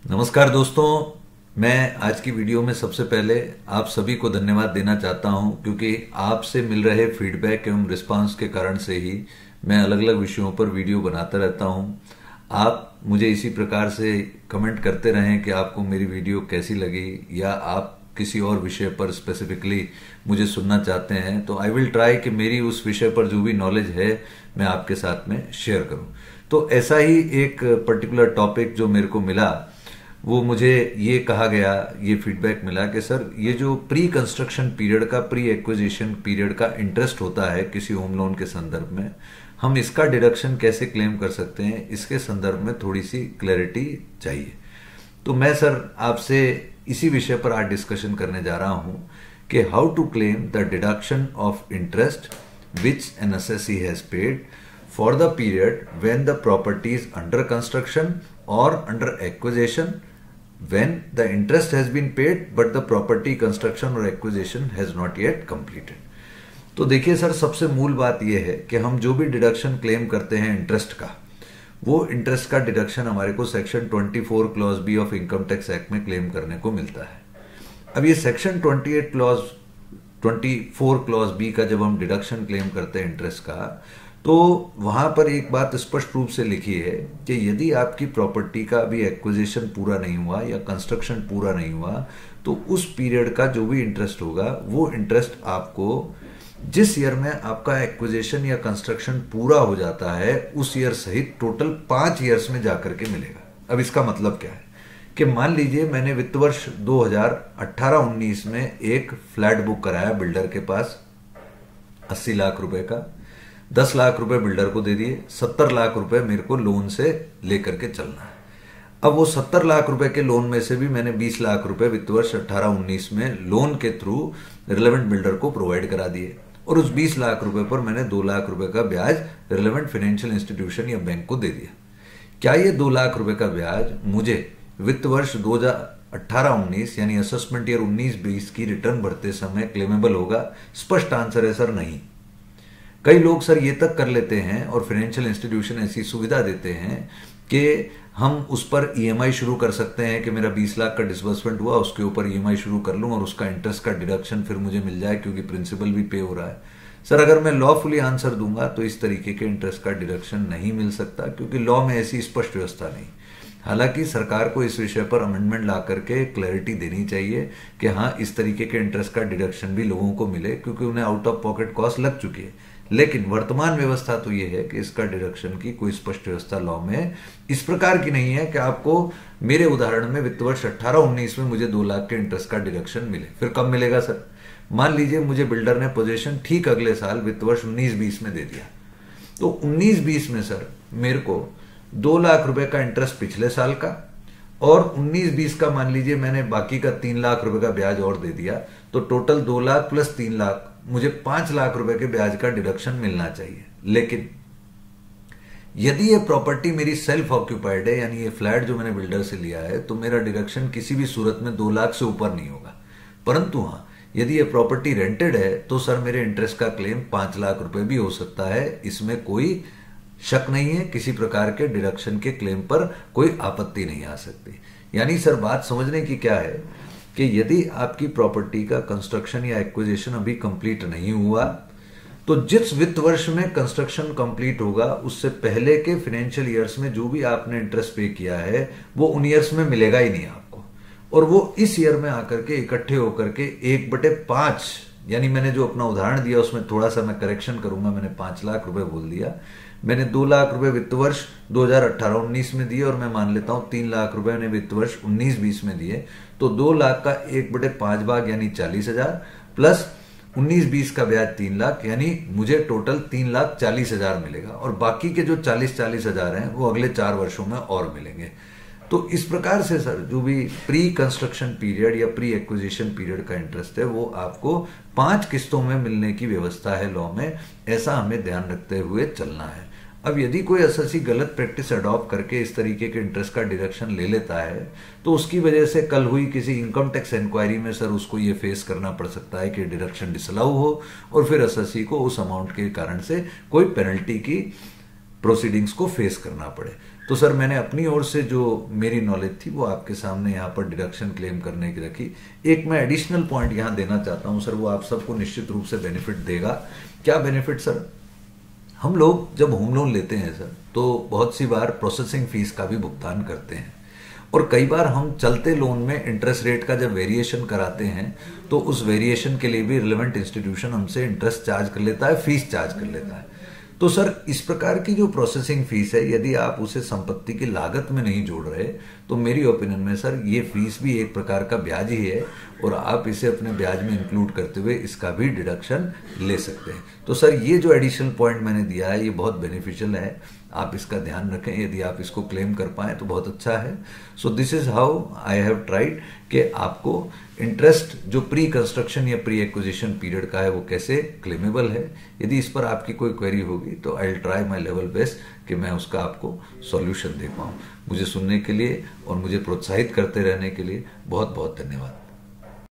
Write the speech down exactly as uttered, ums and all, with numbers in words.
नमस्कार दोस्तों, मैं आज की वीडियो में सबसे पहले आप सभी को धन्यवाद देना चाहता हूं, क्योंकि आपसे मिल रहे फीडबैक एवं रिस्पांस के कारण से ही मैं अलग अलग विषयों पर वीडियो बनाता रहता हूं। आप मुझे इसी प्रकार से कमेंट करते रहें कि आपको मेरी वीडियो कैसी लगी या आप किसी और विषय पर स्पेसिफिकली मुझे सुनना चाहते हैं, तो आई विल ट्राई कि मेरी उस विषय पर जो भी नॉलेज है मैं आपके साथ में शेयर करूं। तो ऐसा ही एक पर्टिकुलर टॉपिक जो मेरे को मिला, वो मुझे ये कहा गया, ये फीडबैक मिला कि सर ये जो प्री कंस्ट्रक्शन पीरियड का, प्री एक्विजिशन पीरियड का इंटरेस्ट होता है किसी होम लोन के संदर्भ में, हम इसका डिडक्शन कैसे क्लेम कर सकते हैं, इसके संदर्भ में थोड़ी सी क्लैरिटी चाहिए। तो मैं सर आपसे इसी विषय पर आज डिस्कशन करने जा रहा हूं कि how to claim the deduction of interest which an assessee has paid for the period when the property is under construction और under acquisition, when the interest has been paid but the property construction or acquisition has not yet completed। तो देखिए sir, सबसे मूल बात यह है कि हम जो भी डिडक्शन क्लेम करते हैं इंटरेस्ट का, वो इंटरेस्ट का डिडक्शन हमारे को सेक्शन चौबीस clause B of income tax act में क्लेम करने को मिलता है। अब ये सेक्शन अट्ठाईस क्लॉज चौबीस क्लॉज बी का जब हम डिडक्शन क्लेम करते हैं इंटरेस्ट का, तो वहां पर एक बात स्पष्ट रूप से लिखी है कि यदि आपकी प्रॉपर्टी का अभी एक्विजिशन पूरा नहीं हुआ या कंस्ट्रक्शन पूरा नहीं हुआ, तो उस पीरियड का जो भी इंटरेस्ट होगा वो इंटरेस्ट आपको जिस ईयर में आपका एक्विजिशन या कंस्ट्रक्शन पूरा हो जाता है उस ईयर सहित टोटल पांच ईयर्स में जाकर के मिलेगा। अब इसका मतलब क्या है कि मान लीजिए मैंने वित्त वर्ष दो हज़ार अठारह उन्नीस में एक फ्लैट बुक कराया बिल्डर के पास अस्सी लाख रुपए का, दस लाख रुपए बिल्डर को दे दिए, सत्तर लाख रुपए मेरे को लोन से लेकर के चलना है। अब वो सत्तर लाख रुपए के लोन में से भी मैंने बीस लाख रुपए वित्त वर्ष अठारह उन्नीस में लोन के थ्रू रिलेवेंट बिल्डर को प्रोवाइड करा दिए, और उस बीस लाख रुपए पर मैंने दो लाख रुपए का ब्याज रिलेवेंट फाइनेंशियल इंस्टीट्यूशन या बैंक को दे दिया। क्या ये दो लाख रुपए का ब्याज मुझे वित्त वर्ष दो हजार अठारह उन्नीस यानी असेसमेंट ईयर उन्नीस बीस की रिटर्न भरते समय क्लेमेबल होगा? स्पष्ट आंसर है सर, नहीं। कई लोग सर ये तक कर लेते हैं और फाइनेंशियल इंस्टीट्यूशन ऐसी सुविधा देते हैं कि हम उस पर ईएमआई शुरू कर सकते हैं कि मेरा बीस लाख का डिसबर्समेंट हुआ, उसके ऊपर ईएमआई शुरू कर लूं और उसका इंटरेस्ट का डिडक्शन फिर मुझे मिल जाए क्योंकि प्रिंसिपल भी पे हो रहा है। सर अगर मैं लॉफुली आंसर दूंगा तो इस तरीके के इंटरेस्ट का डिडक्शन नहीं मिल सकता, क्योंकि लॉ में ऐसी स्पष्ट व्यवस्था नहीं। हालांकि सरकार को इस विषय पर अमेंडमेंट ला करके क्लैरिटी देनी चाहिए कि हाँ, इस तरीके के इंटरेस्ट का डिडक्शन भी लोगों को मिले, क्योंकि उन्हें आउट ऑफ पॉकेट कॉस्ट लग चुकी है। लेकिन वर्तमान व्यवस्था तो यह है कि इसका डिडक्शन की कोई स्पष्ट व्यवस्था लॉ में इस प्रकार की नहीं है कि आपको मेरे उदाहरण में वित्त वर्ष अठारह उन्नीस में मुझे दो लाख के इंटरेस्ट का डिडक्शन मिले। फिर कब मिलेगा सर? मान लीजिए मुझे बिल्डर ने पोजीशन ठीक अगले साल वित्त वर्ष उन्नीस बीस में दे दिया, तो उन्नीस बीस में सर मेरे को दो लाख रुपए का इंटरेस्ट पिछले साल का और उन्नीस बीस का मान लीजिए मैंने बाकी का तीन लाख रुपए का ब्याज और दे दिया, तो टोटल दो लाख प्लस तीन लाख मुझे पांच लाख रुपए के ब्याज का डिडक्शन मिलना चाहिए। लेकिन यदि ये प्रॉपर्टी मेरी सेल्फ ऑक्यूपाइड है, यानी ये फ्लैट जो मैंने बिल्डर से लिया है, तो मेरा डिडक्शन किसी भी सूरत में दो लाख से ऊपर नहीं होगा। परंतु हाँ, यदि ये प्रॉपर्टी रेंटेड है तो सर मेरे इंटरेस्ट का क्लेम पांच लाख रुपए भी हो सकता है। इसमें कोई शक नहीं है, किसी प्रकार के डिडक्शन के क्लेम पर कोई आपत्ति नहीं आ सकती। यानी सर बात समझने की क्या है कि यदि आपकी प्रॉपर्टी का कंस्ट्रक्शन या एक्विजिशन अभी कंप्लीट नहीं हुआ, तो जिस वित्त वर्ष में कंस्ट्रक्शन कंप्लीट होगा उससे पहले के फाइनेंशियल ईयर्स में जो भी आपने इंटरेस्ट पे किया है वो उन ईयर्स में मिलेगा ही नहीं आपको, और वो इस ईयर में आकर के इकट्ठे होकर के एक बटे पांच, यानी मैंने जो अपना उदाहरण दिया उसमें थोड़ा सा मैं करेक्शन करूंगा, मैंने पांच लाख रुपए बोल दिया, मैंने दो लाख रुपए वित्त वर्ष दो हजार अठारह उन्नीस में दिए और मैं मान लेता हूं तीन लाख रुपए मैंने वित्त वर्ष उन्नीस बीस में दिए, तो दो लाख का एक बटे पांच भाग यानी चालीस हजार प्लस उन्नीस बीस का ब्याज तीन लाख, यानी मुझे टोटल तीन लाख चालीस हजार मिलेगा, और बाकी के जो चालीस चालीस हजार हैं वो अगले चार वर्षों में और मिलेंगे। तो इस प्रकार से सर जो भी प्री कंस्ट्रक्शन पीरियड या प्री एक्विजिशन पीरियड का इंटरेस्ट है वो आपको पांच किस्तों में मिलने की व्यवस्था है लॉ में, ऐसा हमें ध्यान रखते हुए चलना है। अब यदि कोई असेसी गलत प्रैक्टिस अडॉप्ट करके इस तरीके के इंटरेस्ट का डिडक्शन ले लेता है तो उसकी वजह से कल हुई किसी इनकम टैक्स इंक्वायरी में सर उसको ये फेस करना पड़ सकता है कि डिडक्शन डिसअलाउ हो और फिर असेसी को उस अमाउंट के कारण से कोई पेनल्टी की प्रोसीडिंग्स को फेस करना पड़े। तो सर मैंने अपनी ओर से जो मेरी नॉलेज थी वो आपके सामने यहाँ पर डिडक्शन क्लेम करने की रखी। एक मैं एडिशनल पॉइंट यहाँ देना चाहता हूँ सर, वो आप सबको निश्चित रूप से बेनिफिट देगा। क्या बेनिफिट सर? हम लोग जब होम लोन लेते हैं सर तो बहुत सी बार प्रोसेसिंग फीस का भी भुगतान करते हैं, और कई बार हम चलते लोन में इंटरेस्ट रेट का जब वेरिएशन कराते हैं तो उस वेरिएशन के लिए भी रिलेवेंट इंस्टीट्यूशन हमसे इंटरेस्ट चार्ज कर लेता है, फीस चार्ज कर लेता है। तो सर इस प्रकार की जो प्रोसेसिंग फीस है, यदि आप उसे संपत्ति की लागत में नहीं जोड़ रहे तो मेरी ओपिनियन में सर ये फीस भी एक प्रकार का ब्याज ही है, और आप इसे अपने ब्याज में इंक्लूड करते हुए इसका भी डिडक्शन ले सकते हैं। तो सर ये जो एडिशनल पॉइंट मैंने दिया है ये बहुत बेनिफिशियल है, आप इसका ध्यान रखें। यदि आप इसको क्लेम कर पाएं तो बहुत अच्छा है। So this is how I have tried कि आपको इंटरेस्ट जो प्री कंस्ट्रक्शन या प्री एक्विजिशन पीरियड का है वो कैसे क्लेमेबल है। यदि इस पर आपकी कोई क्वेरी होगी तो I will try my level best कि मैं उसका आपको सॉल्यूशन दे पाऊं। मुझे सुनने के लिए और मुझे प्रोत्साहित करते रहने के लिए बहुत बहुत धन्यवाद।